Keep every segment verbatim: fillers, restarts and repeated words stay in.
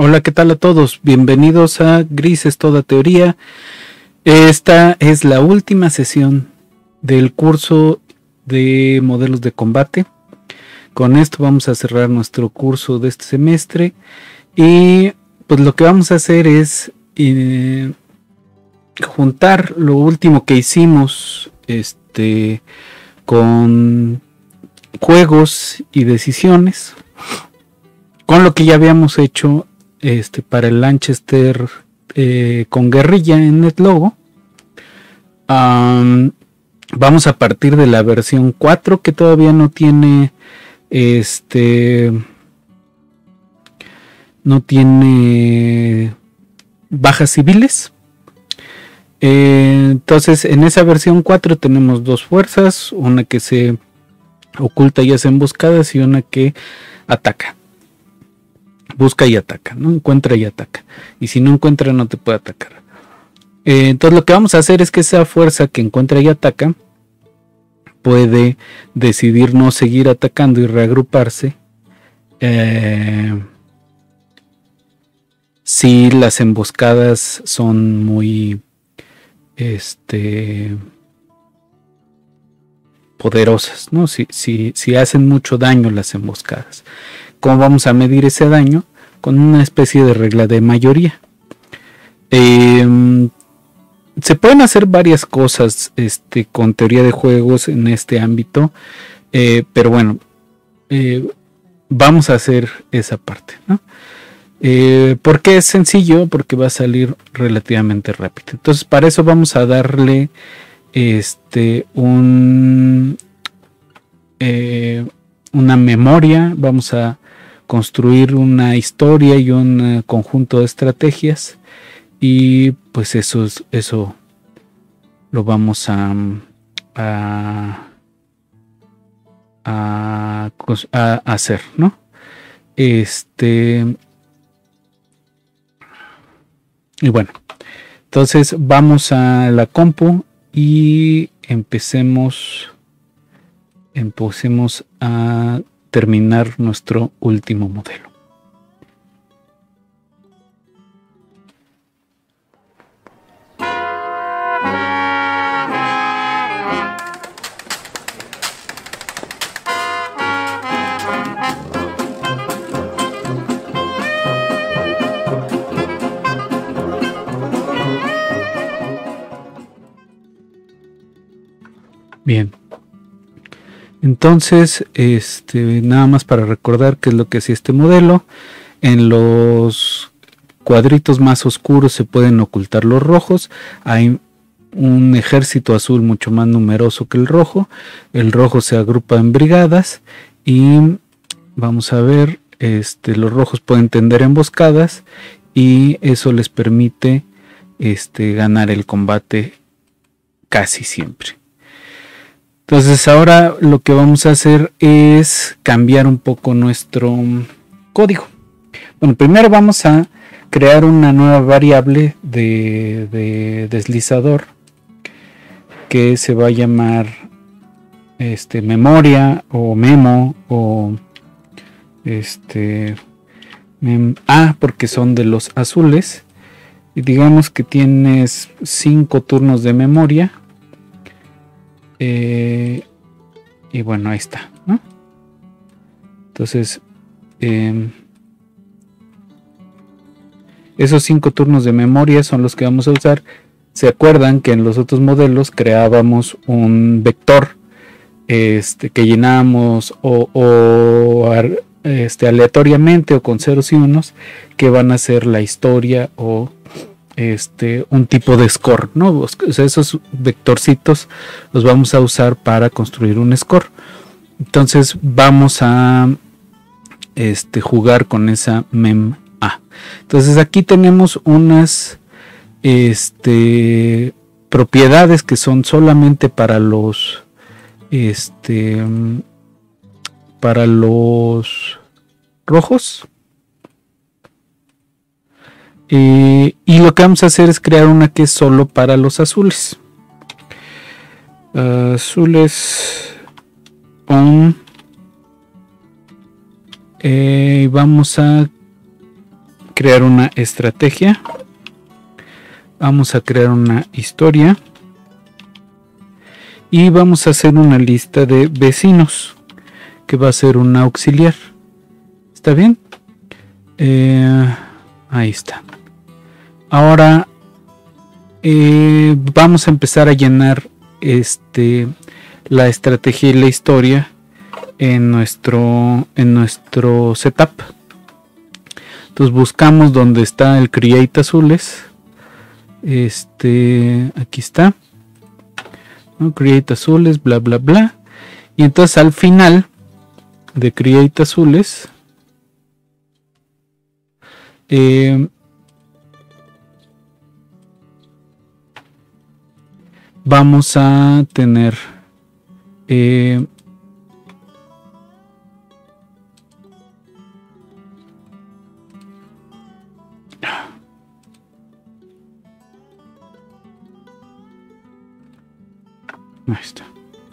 Hola, ¿qué tal a todos? Bienvenidos a Grises Toda Teoría. Esta es la última sesión del curso de modelos de combate. Con esto vamos a cerrar nuestro curso de este semestre y pues lo que vamos a hacer es eh, juntar lo último que hicimos este, con juegos y decisiones con lo que ya habíamos hecho este, para el Lanchester eh, con guerrilla en NetLogo. Um, vamos a partir de la versión cuatro, que todavía no tiene este no tiene bajas civiles. Eh, entonces en esa versión cuatro tenemos dos fuerzas, una que se oculta y hace emboscadas y una que ataca. Busca y ataca, no encuentra y ataca. Y si no encuentra no te puede atacar. Eh, entonces lo que vamos a hacer es que esa fuerza que encuentra y ataca puede decidir no seguir atacando y reagruparse eh, si las emboscadas son muy este poderosas, ¿no? Si, si, si hacen mucho daño las emboscadas. ¿Cómo vamos a medir ese daño? Con una especie de regla de mayoría. Eh, se pueden hacer varias cosas este, con teoría de juegos en este ámbito, eh, pero bueno, eh, vamos a hacer esa parte, ¿no? Eh, ¿Por qué es sencillo? Porque va a salir relativamente rápido. Entonces, para eso vamos a darle este un eh, una memoria, vamos a construir una historia y un uh, conjunto de estrategias, y pues eso es, eso lo vamos a a, a, a hacer, ¿no? Este y bueno, entonces vamos a la compu y empecemos empecemos a terminar nuestro último modelo. Bien. Entonces, este, nada más para recordar qué es lo que hacía este modelo. En los cuadritos más oscuros se pueden ocultar los rojos. Hay un ejército azul mucho más numeroso que el rojo. El rojo se agrupa en brigadas y vamos a ver, este, los rojos pueden tender emboscadas y eso les permite este, ganar el combate casi siempre. Entonces ahora lo que vamos a hacer es cambiar un poco nuestro código. Bueno, primero vamos a crear una nueva variable de, de deslizador que se va a llamar este, memoria o memo o este mem, ah, porque son de los azules. Y digamos que tienes cinco turnos de memoria. Eh, y bueno, ahí está, ¿no? Entonces, eh, esos cinco turnos de memoria son los que vamos a usar. ¿Se acuerdan que en los otros modelos creábamos un vector este, que llenábamos o, o este, aleatoriamente o con ceros y unos, que van a ser la historia o Este, un tipo de score, ¿no? O sea, esos vectorcitos los vamos a usar para construir un score. Entonces vamos a este, jugar con esa mem a. Entonces aquí tenemos unas este, propiedades que son solamente para los este, para los rojos. Eh, y lo que vamos a hacer es crear una que es solo para los azules. Uh, azules on. Eh, vamos a crear una estrategia. Vamos a crear una historia. Y vamos a hacer una lista de vecinos, que va a ser un auxiliar. ¿Está bien? Eh, ahí está. Ahora eh, vamos a empezar a llenar este, la estrategia y la historia en nuestro, en nuestro setup. Entonces buscamos donde está el create azules. Este, aquí está. ¿No? Create azules, bla, bla, bla. Y entonces al final de create azules, eh, vamos a tener eh, ahí está.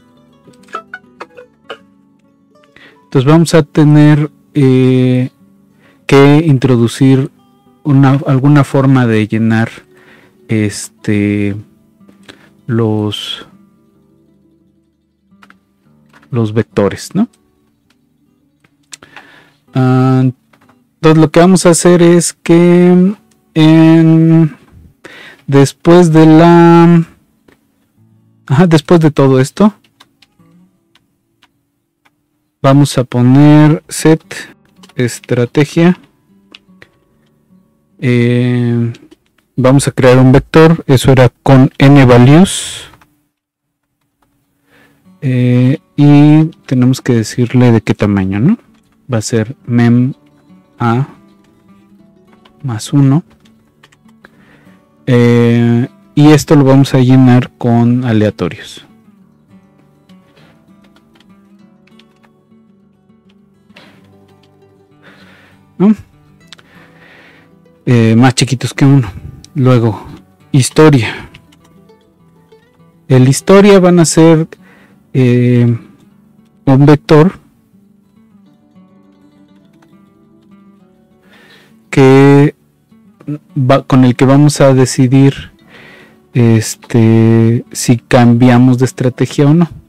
Entonces vamos a tener eh, que introducir una, alguna forma de llenar este los los vectores, ¿no? Uh, entonces lo que vamos a hacer es que en, después de la ajá, después de todo esto vamos a poner set estrategia. Eh, vamos a crear un vector. Eso era con n values. Eh, y tenemos que decirle de qué tamaño, ¿no? Va a ser mem a más uno. Eh, y esto lo vamos a llenar con aleatorios. ¿No? Eh, más chiquitos que uno. Luego, historia. El historia van a ser eh, un vector que va, con el que vamos a decidir este, si cambiamos de estrategia o no.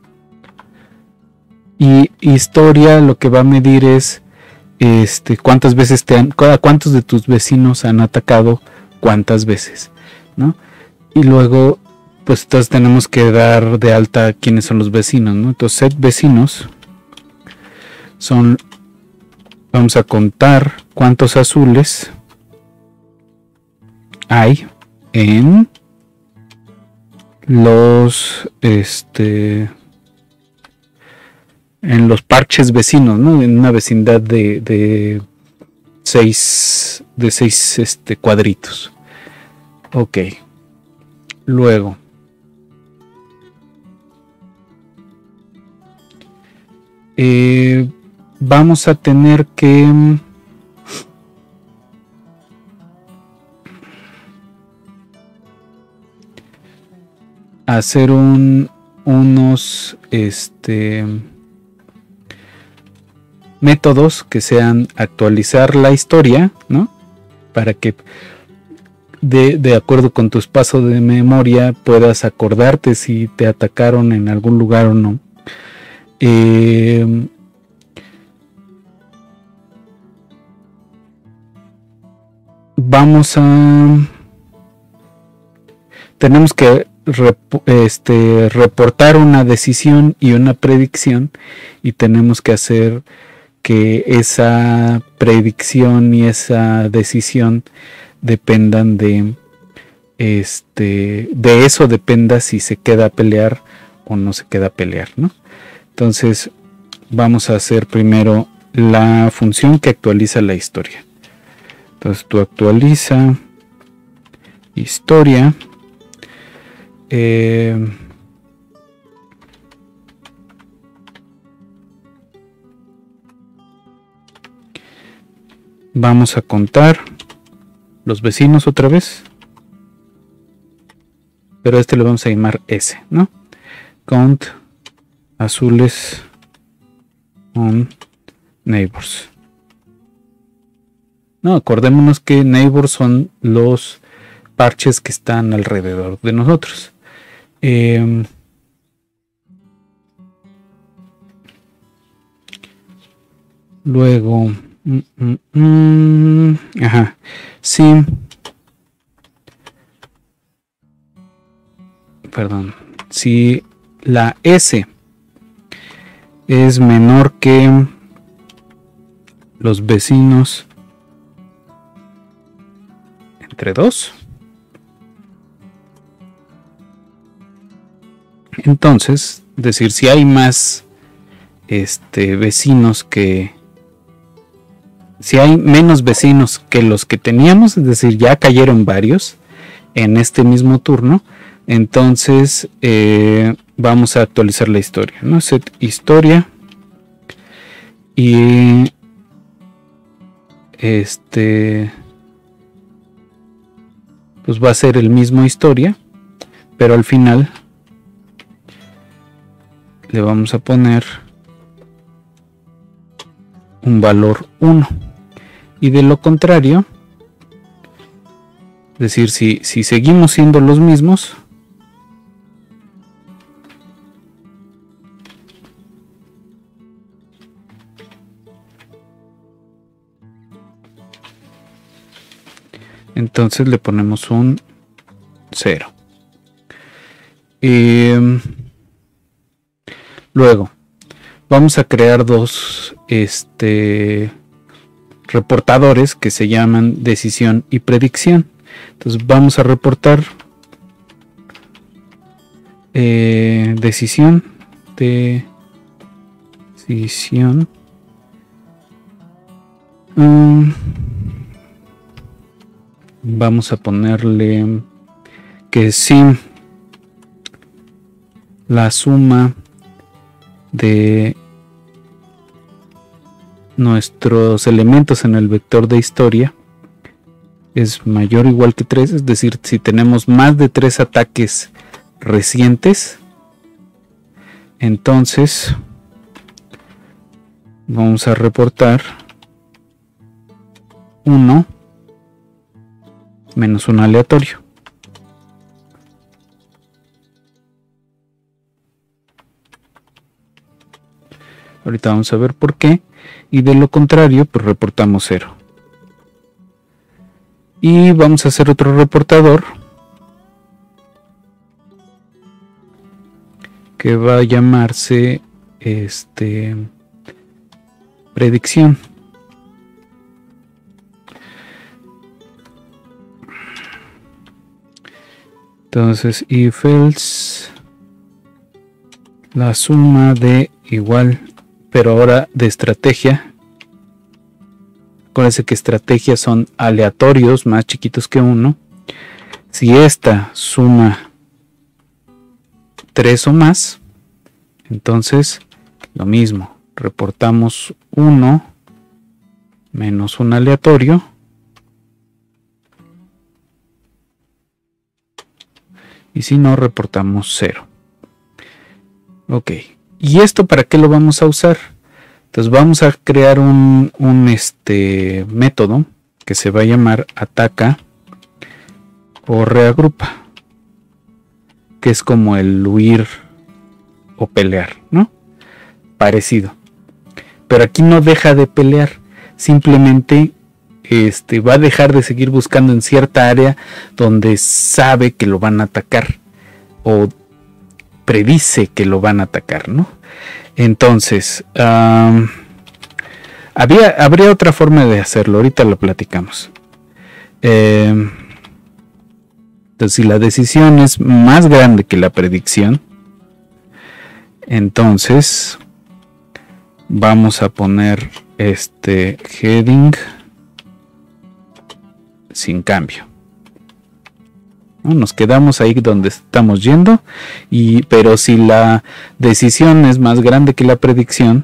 Y historia lo que va a medir es Este, cuántas veces te han, cuántos de tus vecinos han atacado, cuántas veces, ¿no? Y luego, pues entonces tenemos que dar de alta quiénes son los vecinos, ¿no? Entonces, set vecinos son, vamos a contar cuántos azules hay en los, este, en los parches vecinos, ¿no? En una vecindad de, de seis, de seis este, cuadritos. Ok. Luego. Eh, vamos a tener que hacer un, unos, este... métodos que sean actualizar la historia, ¿no? Para que de, de acuerdo con tu espacio de memoria puedas acordarte si te atacaron en algún lugar o no. Eh, vamos a tenemos que rep, este, reportar una decisión y una predicción, y tenemos que hacer que esa predicción y esa decisión dependan de este de eso dependa si se queda a pelear o no se queda a pelear, ¿no? Entonces vamos a hacer primero la función que actualiza la historia. Entonces tú actualiza historia. Eh, Vamos a contar los vecinos otra vez. Pero a este le vamos a llamar S, ¿no? Count azules on neighbors. No, acordémonos que neighbors son los parches que están alrededor de nosotros. Eh, luego, mm, mm, mm, ajá, sí, perdón, si la S es menor que los vecinos entre dos, entonces, es decir, si hay más este, vecinos que... Si hay menos vecinos que los que teníamos, es decir, ya cayeron varios en este mismo turno, entonces eh, vamos a actualizar la historia, ¿no? Set historia y este pues va a ser el mismo historia, pero al final le vamos a poner un valor uno. Y de lo contrario, es decir, si, si seguimos siendo los mismos, entonces le ponemos un cero. Eh, luego, vamos a crear dos este, reportadores que se llaman decisión y predicción. Entonces vamos a reportar eh, decisión, de decisión. Um, vamos a ponerle que si la suma de nuestros elementos en el vector de historia es mayor o igual que tres, es decir, si tenemos más de tres ataques recientes, entonces vamos a reportar uno menos un aleatorio. Ahorita vamos a ver por qué. Y de lo contrario, pues reportamos cero. Y vamos a hacer otro reportador que va a llamarse este predicción. Entonces, if else la suma de igual, pero ahora de estrategia. Acuérdense que estrategias son aleatorios más chiquitos que uno. Si esta suma tres o más, entonces lo mismo, reportamos uno menos un aleatorio. Y si no, reportamos cero. Ok. ¿Y esto para qué lo vamos a usar? Entonces vamos a crear un, un este, método que se va a llamar ataca o reagrupa, que es como el huir o pelear, ¿no? Parecido. Pero aquí no deja de pelear, simplemente este, va a dejar de seguir buscando en cierta área donde sabe que lo van a atacar o predice que lo van a atacar, ¿no? Entonces, um, había, habría otra forma de hacerlo, ahorita lo platicamos. Eh, entonces, si la decisión es más grande que la predicción, entonces vamos a poner este heading sin cambio. Nos quedamos ahí donde estamos yendo, y, pero si la decisión es más grande que la predicción,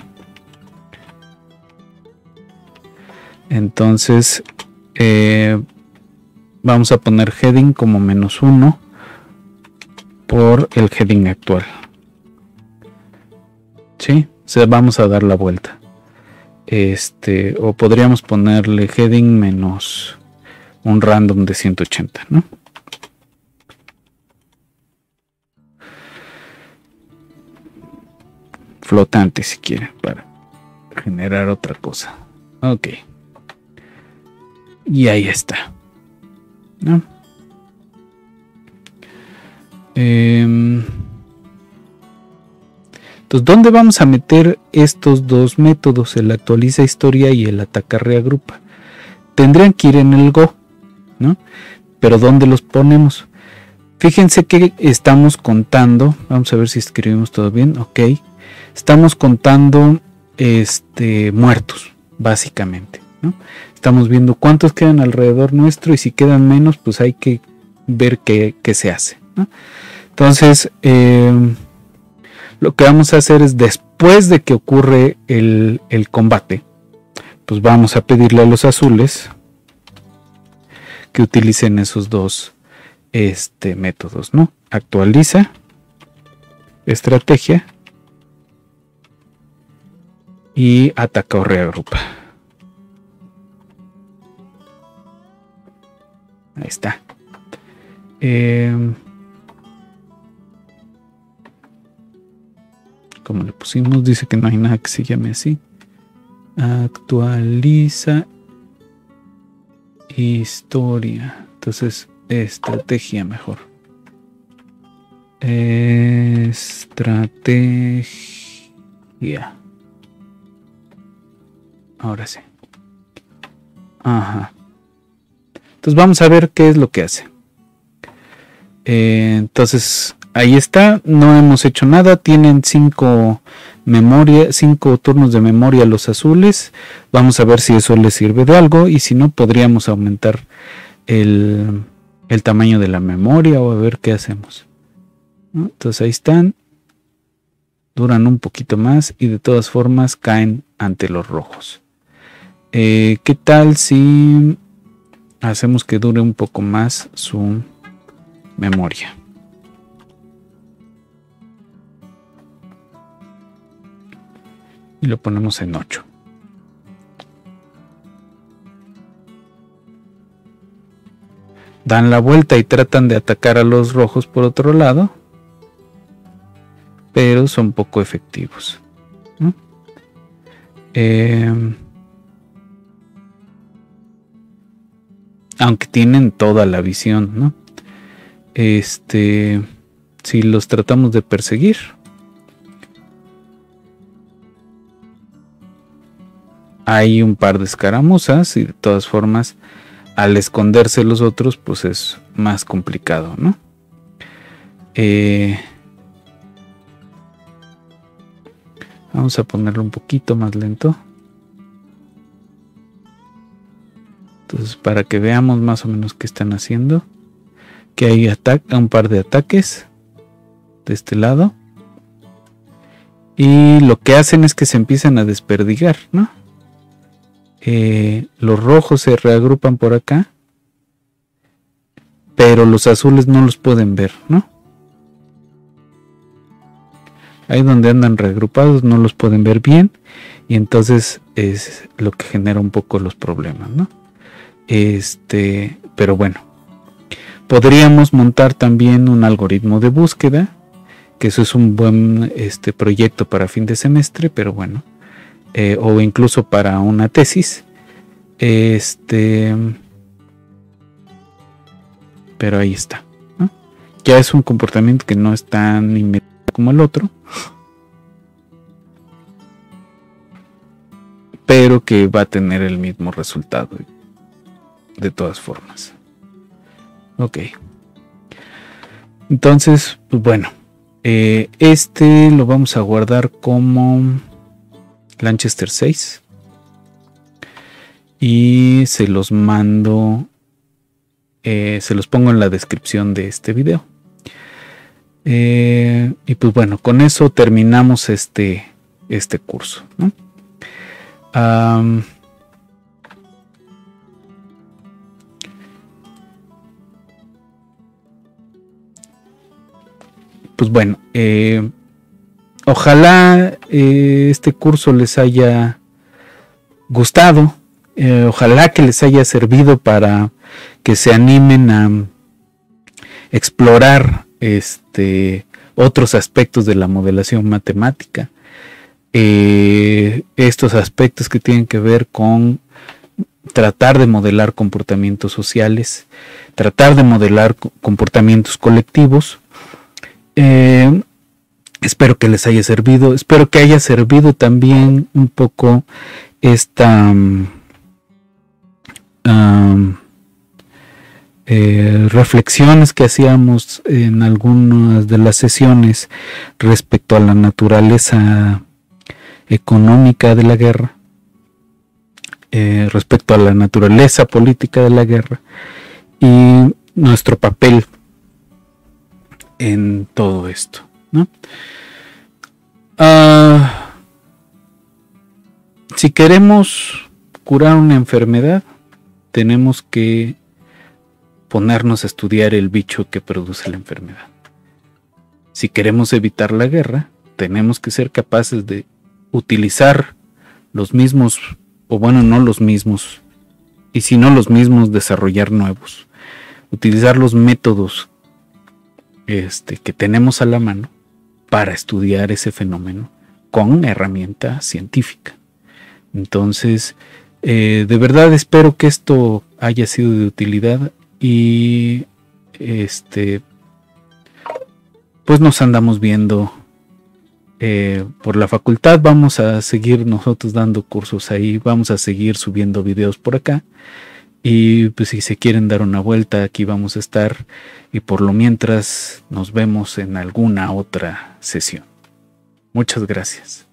entonces eh, vamos a poner heading como menos uno por el heading actual. ¿Sí? O sea, vamos a dar la vuelta. este, o podríamos ponerle heading menos un random de ciento ochenta, ¿no? Flotante si quieren, para generar otra cosa. Ok. Y ahí está, ¿no? Eh, entonces, ¿dónde vamos a meter estos dos métodos? El actualiza historia y el ataca reagrupa. Tendrían que ir en el Go, ¿no? Pero ¿dónde los ponemos? Fíjense que estamos contando. Vamos a ver si escribimos todo bien. Ok. Estamos contando este, muertos, básicamente, ¿no? Estamos viendo cuántos quedan alrededor nuestro y si quedan menos, pues hay que ver qué, qué se hace, ¿no? Entonces, eh, lo que vamos a hacer es, después de que ocurre el, el combate, pues vamos a pedirle a los azules que utilicen esos dos este, métodos, ¿no? Actualiza, estrategia y ataca o reagrupa. Ahí está. Eh, como le pusimos, dice que no hay nada que se llame así. Actualiza historia. Entonces, estrategia mejor. Estrategia. Ahora sí. Ajá. Entonces vamos a ver qué es lo que hace. Eh, entonces ahí está. No hemos hecho nada. Tienen cinco memoria, cinco turnos de memoria los azules. Vamos a ver si eso les sirve de algo. Y si no, podríamos aumentar el, el tamaño de la memoria o a ver qué hacemos, ¿no? Entonces ahí están. Duran un poquito más y de todas formas caen ante los rojos. Eh, ¿Qué tal si hacemos que dure un poco más su memoria? Y lo ponemos en ocho. Dan la vuelta y tratan de atacar a los rojos por otro lado, pero son poco efectivos, ¿no? Eh, aunque tienen toda la visión, ¿no? Este, si los tratamos de perseguir, hay un par de escaramuzas y de todas formas, al esconderse los otros, pues es más complicado, ¿no? Eh, vamos a ponerlo un poquito más lento. Entonces, para que veamos más o menos qué están haciendo. Que hay un par de ataques de este lado. Y lo que hacen es que se empiezan a desperdigar, ¿no? Eh, los rojos se reagrupan por acá. Pero los azules no los pueden ver, ¿no? Ahí donde andan reagrupados no los pueden ver bien. Y entonces es lo que genera un poco los problemas, ¿no? Este, pero bueno, podríamos montar también un algoritmo de búsqueda, que eso es un buen este, proyecto para fin de semestre, pero bueno, eh, o incluso para una tesis, este, pero ahí está, ¿no? Ya es un comportamiento que no es tan inmediato como el otro, pero que va a tener el mismo resultado de todas formas. Ok. Entonces, pues bueno, eh, este lo vamos a guardar como Lanchester seis y se los mando, eh, se los pongo en la descripción de este video. Eh, y pues bueno, con eso terminamos este, este curso, ¿no? Um, pues bueno, eh, ojalá eh, este curso les haya gustado. Eh, ojalá que les haya servido para que se animen a explorar este, otros aspectos de la modelación matemática. Eh, estos aspectos que tienen que ver con tratar de modelar comportamientos sociales, tratar de modelar comportamientos colectivos. Eh, espero que les haya servido, espero que haya servido también un poco esta um, um, eh, reflexiones que hacíamos en algunas de las sesiones respecto a la naturaleza económica de la guerra, eh, respecto a la naturaleza política de la guerra y nuestro papel en todo esto, ¿no? Uh, si queremos curar una enfermedad, tenemos que ponernos a estudiar el bicho que produce la enfermedad. Si queremos evitar la guerra, tenemos que ser capaces de utilizar los mismos, o bueno, no los mismos, y si no los mismos, desarrollar nuevos. Utilizar los métodos este, que tenemos a la mano para estudiar ese fenómeno con herramienta científica. Entonces, eh, de verdad espero que esto haya sido de utilidad y este, pues nos andamos viendo eh, por la facultad. Vamos a seguir nosotros dando cursos ahí, vamos a seguir subiendo videos por acá y pues si se quieren dar una vuelta, aquí vamos a estar y por lo mientras nos vemos en alguna otra sesión. Muchas gracias.